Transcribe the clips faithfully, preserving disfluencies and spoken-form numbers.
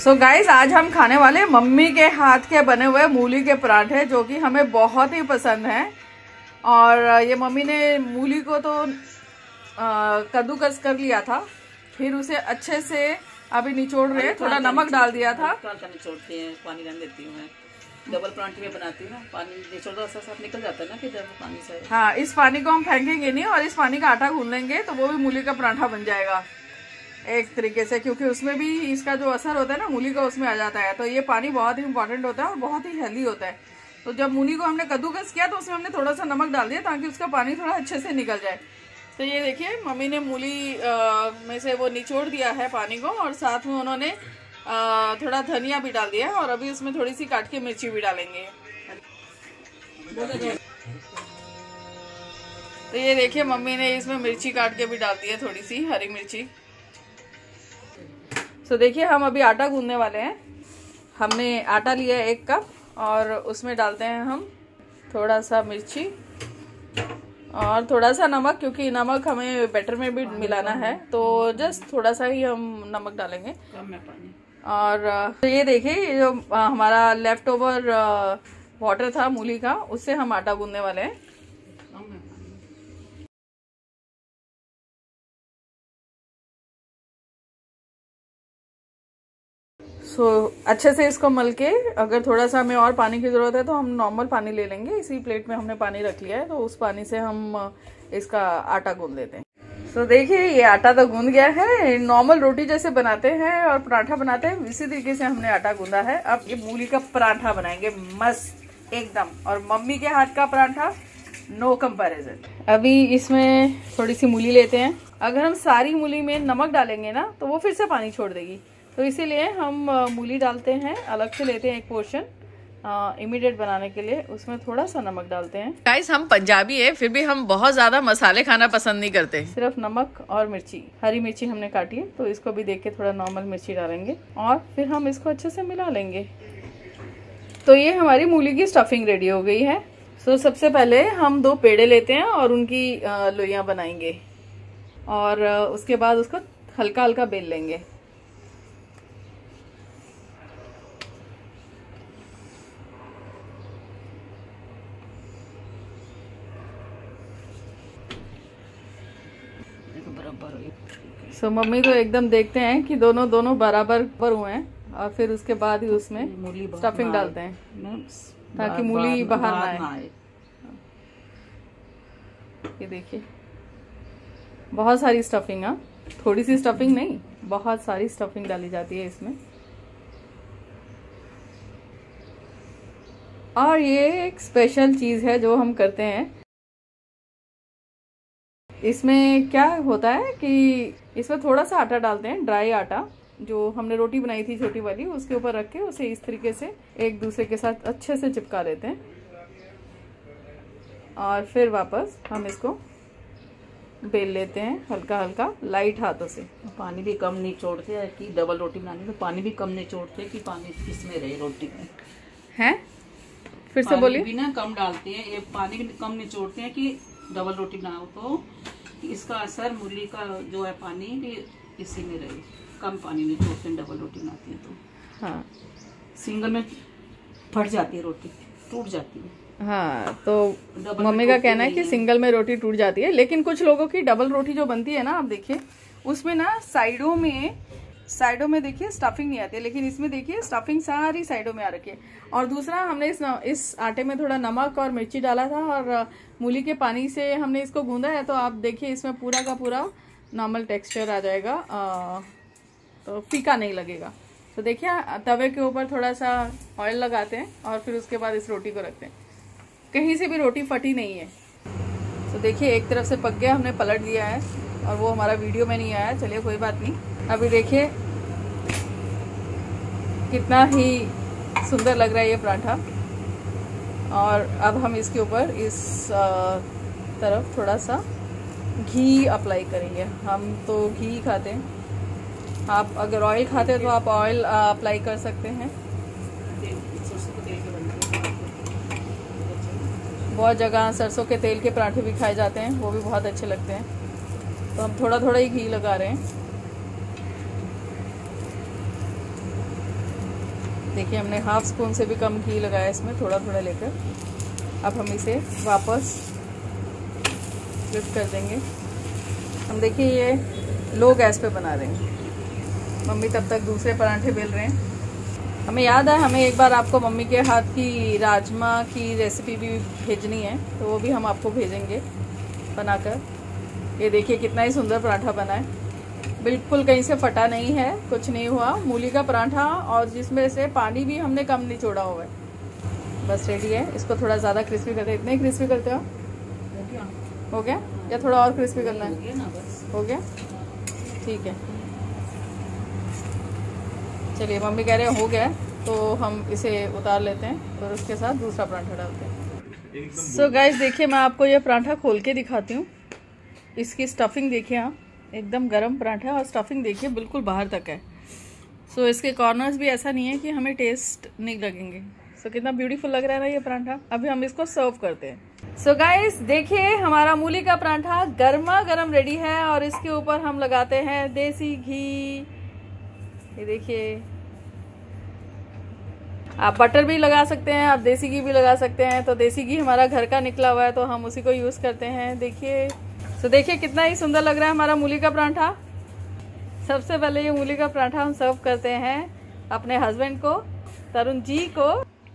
So guys आज हम खाने वाले मम्मी के हाथ के बने हुए मूली के पराठे, जो कि हमें बहुत ही पसंद हैं। और ये मम्मी ने मूली को तो कद्दूकस कर लिया था, फिर उसे अच्छे से अभी निचोड़ रहे, थोड़ा नमक डाल दिया था। निचोड़ते हैं, पानी डाल देती हूँ मैं। डबल पराठे में बनाती हूँ ना, पानी निचोड़ दो, ऐसा सब निकल जाता है ना कि जब पानी से। हाँ, इस पानी को हम फेंकेंगे नहीं और इस पानी का आटा गूंद लेंगे तो वो भी मूली का पराठा बन जाएगा एक तरीके से, क्योंकि उसमें भी इसका जो असर होता है ना मूली का, उसमें आ जाता है। तो ये पानी बहुत ही इंपॉर्टेंट होता है और बहुत ही हेल्दी होता है। तो जब मूली को हमने कद्दूकस किया तो उसमें हमने थोड़ा सा नमक डाल दिया ताकि उसका पानी थोड़ा अच्छे से निकल जाए। तो ये देखिए मम्मी ने मूली आ, में से वो निचोड़ दिया है पानी को, और साथ में उन्होंने आ, थोड़ा धनिया भी डाल दिया है, और अभी उसमें थोड़ी सी काट के मिर्ची भी डालेंगे। तो ये देखिए मम्मी ने इसमें मिर्ची काट के भी डाल दी है, थोड़ी सी हरी मिर्ची। तो देखिए हम अभी आटा गूंदने वाले हैं। हमने आटा लिया है एक कप, और उसमें डालते हैं हम थोड़ा सा मिर्ची और थोड़ा सा नमक, क्योंकि नमक हमें बैटर में भी मिलाना है, तो जस्ट थोड़ा सा ही हम नमक डालेंगे। और तो ये देखिए जो हमारा लेफ्ट ओवर वाटर था मूली का, उससे हम आटा गूंदने वाले हैं। सो so, अच्छे से इसको मल के, अगर थोड़ा सा हमें और पानी की ज़रूरत है तो हम नॉर्मल पानी ले लेंगे। इसी प्लेट में हमने पानी रख लिया है, तो उस पानी से हम इसका आटा गूंद देते हैं। सो so, देखिए ये आटा तो गूंद गया है। नॉर्मल रोटी जैसे बनाते हैं और पराठा बनाते हैं, इसी तरीके से हमने आटा गूंदा है। अब ये मूली का पराठा बनाएंगे मस्त एकदम, और मम्मी के हाथ का पराठा नो कंपैरिजन। अभी इसमें थोड़ी सी मूली लेते हैं। अगर हम सारी मूली में नमक डालेंगे ना तो वो फिर से पानी छोड़ देगी, तो इसीलिए हम मूली डालते हैं, अलग से लेते हैं एक पोर्शन इमीडिएट बनाने के लिए, उसमें थोड़ा सा नमक डालते हैं। गाइस हम पंजाबी है, फिर भी हम बहुत ज्यादा मसाले खाना पसंद नहीं करते, सिर्फ नमक और मिर्ची। हरी मिर्ची हमने काटी है, तो इसको भी देख के थोड़ा नॉर्मल मिर्ची डालेंगे, और फिर हम इसको अच्छे से मिला लेंगे। तो ये हमारी मूली की स्टफिंग रेडी हो गई है। तो सबसे पहले हम दो पेड़े लेते हैं और उनकी लोइयां बनाएंगे, और उसके बाद उसको हल्का हल्का बेल लेंगे। सो so, मम्मी तो एकदम देखते हैं कि दोनों दोनों बराबर पर हुए हैं, और फिर उसके बाद ही उसमें स्टफिंग डालते हैं ताकि मूली बाहर ना आए। ये देखिए बहुत सारी स्टफिंग, है थोड़ी सी स्टफिंग नहीं, बहुत सारी स्टफिंग डाली जाती है इसमें। और ये एक स्पेशल चीज है जो हम करते हैं। इसमें क्या होता है कि इसमें थोड़ा सा आटा डालते हैं, ड्राई आटा, जो हमने रोटी बनाई थी छोटी वाली, उसके ऊपर रख के उसे इस तरीके से एक दूसरे के साथ अच्छे से चिपका देते हैं, और फिर वापस हम इसको बेल लेते हैं हल्का हल्का लाइट हाथों से। पानी भी कम नहीं छोड़ते कि डबल रोटी बनानी तो पानी भी कम नहीं छोड़ते कि पानी इसमें रहे रोटी में है। फिर से बोलिए। भी ना कम डालते हैं, ये पानी भी कम नहीं छोड़ते हैं कि डबल रोटी बनाओ तो इसका असर मूली का जो है पानी भी इसी में रहे। कम पानी नहीं छोड़ते हैं डबल रोटी बनाती है तो। हाँ, सिंगल में फट जाती है रोटी, टूट जाती है। हाँ, तो मम्मी का कहना है कि सिंगल में रोटी टूट जाती है, लेकिन कुछ लोगों की डबल रोटी जो बनती है ना, आप देखिए उसमें ना साइडों में साइडों में देखिए स्टफिंग नहीं आती है, लेकिन इसमें देखिए स्टफिंग सारी साइडों में आ रखी है। और दूसरा, हमने इस इस आटे में थोड़ा नमक और मिर्ची डाला था, और मूली के पानी से हमने इसको गूंदा है, तो आप देखिए इसमें पूरा का पूरा नॉर्मल टेक्सचर आ जाएगा, आ, तो फीका नहीं लगेगा। तो देखिए तवे के ऊपर थोड़ा सा ऑयल लगाते हैं, और फिर उसके बाद इस रोटी को रखते हैं। कहीं से भी रोटी फटी नहीं है। तो देखिए एक तरफ से पक गया, हमने पलट दिया है, और वो हमारा वीडियो में नहीं आया, चलिए कोई बात नहीं। अभी देखिए कितना ही सुंदर लग रहा है ये पराठा। और अब हम इसके ऊपर इस तरफ थोड़ा सा घी अप्लाई करेंगे। हम तो घी खाते हैं, आप अगर ऑयल खाते हैं तो आप ऑयल अप्लाई कर सकते हैं। बहुत जगह सरसों के तेल के पराठे भी खाए जाते हैं, वो भी बहुत अच्छे लगते हैं। तो हम थोड़ा थोड़ा ही घी लगा रहे हैं। देखिए हमने हाफ स्पून से भी कम घी लगाया इसमें, थोड़ा थोड़ा लेकर। अब हम इसे वापस फ्लिप कर देंगे। हम देखिए ये लो गैस पे बना देंगे। मम्मी तब तक दूसरे पराठे बेल रहे हैं। हमें याद है हमें एक बार आपको मम्मी के हाथ की राजमा की रेसिपी भी भेजनी है, तो वो भी हम आपको भेजेंगे बनाकर। ये देखिए कितना ही सुंदर पराठा बना है, बिल्कुल कहीं से फटा नहीं है, कुछ नहीं हुआ। मूली का पराठा और जिसमें से पानी भी हमने कम निचोड़ा हुआ है। बस रेडी है। इसको थोड़ा ज़्यादा क्रिस्पी करते हैं। इतना ही क्रिस्पी करते हो? हो गया या थोड़ा और क्रिस्पी करना है? हो गया, ठीक है। चलिए मम्मी कह रहे हैं हो गया, तो हम इसे उतार लेते हैं और उसके साथ दूसरा पराठा डालते हैं। सो so गाइस देखिए मैं आपको ये पराठा खोल के दिखाती हूँ। इसकी स्टफिंग देखिए आप, एकदम गरम पराठा और स्टफिंग देखिए बिल्कुल बाहर तक है। सो so इसके कॉर्नर्स भी ऐसा नहीं है कि हमें टेस्ट नहीं लगेंगे। सो so कितना ब्यूटीफुल लग रहा है ना ये पराठा। अभी हम इसको सर्व करते हैं। सो so गाइस देखिए हमारा मूली का पराठा गर्मा गर्म रेडी है और इसके ऊपर हम लगाते हैं देसी घी। ये देखिए, आप बटर भी लगा सकते हैं, आप देसी घी भी लगा सकते हैं। तो देसी घी हमारा घर का निकला हुआ है तो हम उसी को यूज़ करते हैं। देखिए तो देखिए कितना ही सुंदर लग रहा है हमारा मूली का पराठा। सबसे पहले ये मूली का पराठा हम सर्व करते हैं अपने हस्बैंड को, तरुण जी को।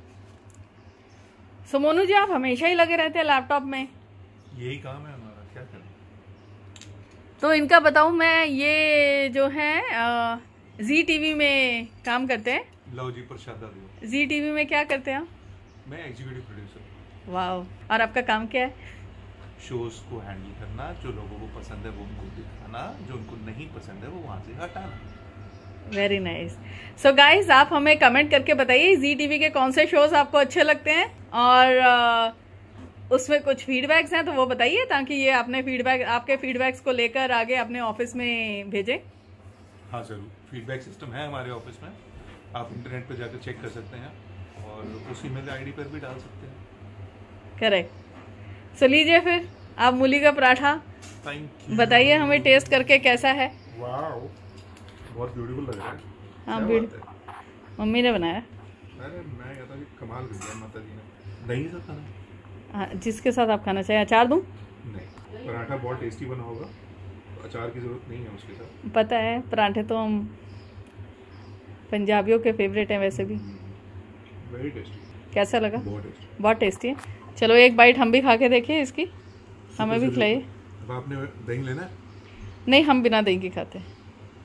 सो मोनू जी आप हमेशा ही लगे रहते हैं लैपटॉप में, यही काम है हमारा, क्या करें। तो इनका बताऊं मैं, ये जो है जी टीवी में काम करते हैं। लो जी प्रसाद जी टीवी में क्या करते हैं? मैं एग्जीक्यूटिव प्रोड्यूसर। वाह। और आपका काम क्या है? शोज को हैंडल करना, जो लोगों को पसंद है वो उनको दिखाना, जो उनको नहीं पसंद है वो वहाँ से हटाना। Very nice. सो गाइज आप हमें कमेंट करके बताइए जी टीवी के कौन से शोज आपको अच्छे लगते हैं और uh, उसमें कुछ फीडबैक्स हैं तो वो बताइए, ताकि ये अपने फीडबैक आपके फीडबैक्स को लेकर आगे अपने ऑफिस में भेजें। हाँ जरूर, फीडबैक सिस्टम है हमारे ऑफिस में, आप इंटरनेट पर जाकर चेक कर सकते हैं और उसी मेल आईडी पर भी डाल सकते हैं। करेक्ट। सो लीजिए फिर आप मूली का पराठा बताइए हमें टेस्ट करके कैसा है। वाओ, बहुत ब्यूटीफुल लग रहा है। हाँ ब्यूटीफुल, मम्मी ने बनाया। अरे मैं कहता हूँ कमाल कर दिया माता जी ने। दही से खाना? हाँ, जिसके साथ आप खाना चाहिए। अचार दूँ? नहीं, पराठा बहुत टेस्टी बना होगा, अचार की जरूरत नहीं है उसके साथ। पता है पराठे तो हम पंजाबियों के फेवरेट हैं वैसे भी। Very tasty. कैसा लगा? बहुत टेस्टी। बहुत टेस्टी है। चलो एक बाइट हम भी खा के देखें इसकी, हमें भी खिलाइए। आपने दही लेना है? नहीं, हम बिना दही के खाते हैं।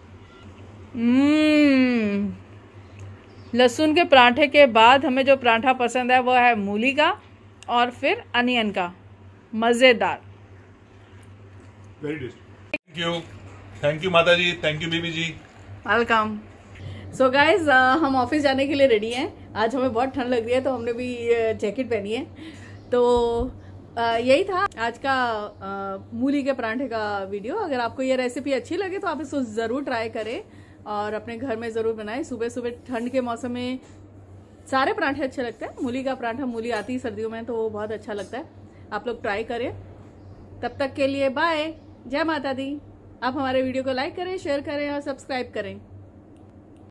हम्म, लहसुन के पराठे के बाद हमें जो पराठा पसंद है वो है मूली का और फिर अनियन का। मज़ेदार, very tasty. Thank you, thank you माता जी, थैंक यू बीबी जी, वेलकम। सो गाइज हम ऑफिस जाने के लिए रेडी हैं। आज हमें बहुत ठंड लग रही है तो हमने भी जैकेट पहनी है। तो uh, यही था आज का uh, मूली के पराठे का वीडियो। अगर आपको ये रेसिपी अच्छी लगे तो आप इसको ज़रूर ट्राई करें और अपने घर में ज़रूर बनाएं। सुबह सुबह ठंड के मौसम में सारे पराठे अच्छे लगते हैं। मूली का पराठा, मूली आती है सर्दियों में तो वो बहुत अच्छा लगता है। आप लोग ट्राई करें। तब तक के लिए बाय, जय माता दी। आप हमारे वीडियो को लाइक करें, शेयर करें और सब्सक्राइब करें।